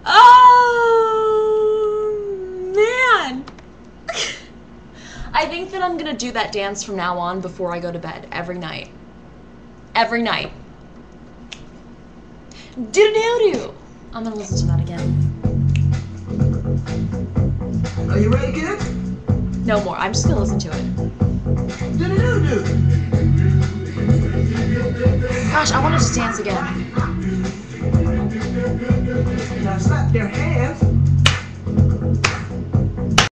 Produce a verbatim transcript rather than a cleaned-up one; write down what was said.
Oh, man. I think that I'm gonna do that dance from now on before I go to bed every night. Every night. Do-do-do-do. I'm gonna listen to that again. Are you ready, kid? No more. I'm just gonna listen to it. Do-do-do-do. Gosh, I want to just dance again. Now slap your hands